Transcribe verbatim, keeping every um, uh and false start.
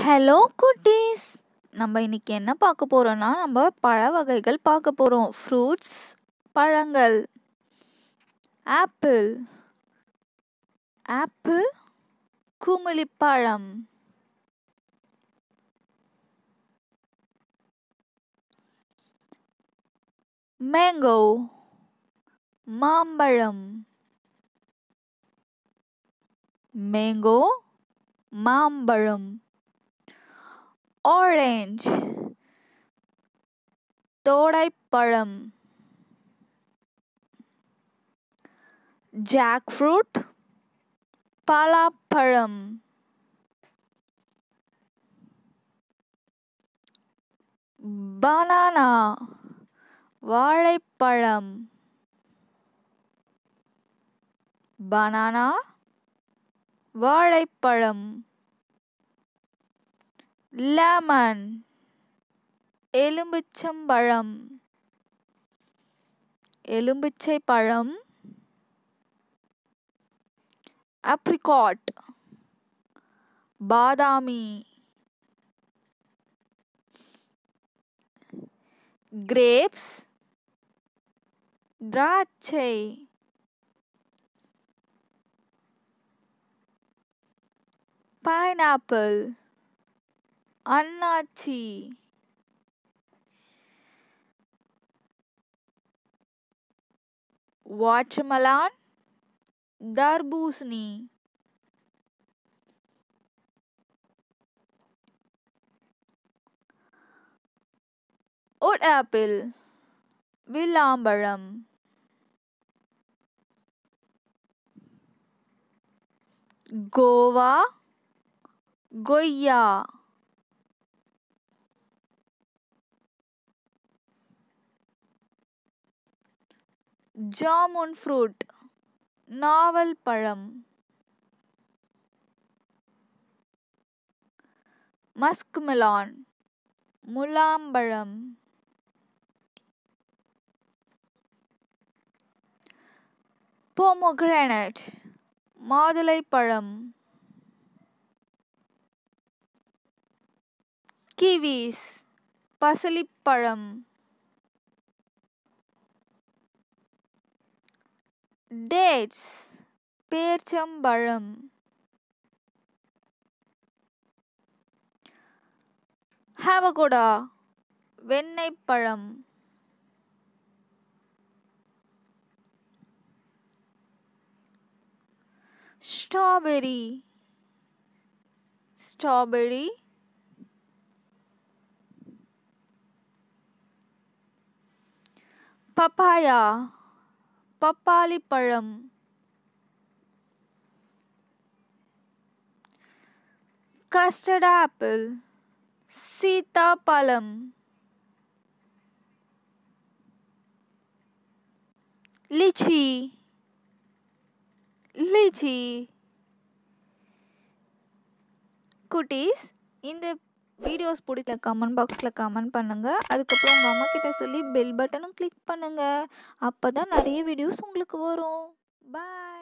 Hello குட்டீஸ்! நம்ம இன்னைக்கு என்ன பார்க்க போறோம்னா, நம்ம பழ வகைகள் பார்க்க போறோம். ஃப்ரூட்ஸ், பழங்கள். ஆப்பிள் ஆப்பிள், குமிழிப்பழம். மேங்கோ, மாம்பழம். மேங்கோ, மாம்பழம். ஆரஞ்சு, தோடைப்பழம். ஜாக் ஃப்ரூட், பலாப்பழம். பனானா, வாழைப்பழம். பனானா, வாழைப்பழம். லெமன், எலுமிச்சம்பழம். எலுமிச்சை பழம். ஆப்ரிகாட், பாதாமி. கிரேப்ஸ், திராட்சை. பைனாப்பிள், அன்னாச்சி. வாட்டர்மெலான், தர்பூசணி. Wood apple, விளாம்பழம். கோவா, கொய்யா. ஜாமுன் ஃப்ரூட், நாவல் பழம். மஸ்க்மெலான், முலாம்பழம். பொமோகிரானட், மாதுளைப்பழம். கிவிஸ், பசலிப்பழம். டேட்ஸ், பேர்ச்சம்பழம். அவகோடா, வெண்ணெய்ப்பழம். Strawberry, strawberry. பப்பாயா, பப்பாளி பழம். கஸ்டர்ட் ஆப்பிள், சீத்தாப்பழம். Lychee, lychee. குட்டீஸ், இந்த வீடியோஸ் பிடிச்ச கமெண்ட் பாக்ஸில் கமெண்ட் பண்ணுங்கள். அதுக்கப்புறம் உங்கள் அம்மா கிட்ட சொல்லி பெல் பட்டனும் கிளிக் பண்ணுங்கள். அப்போ தான் நிறைய வீடியோஸ் உங்களுக்கு வரும். பாய்.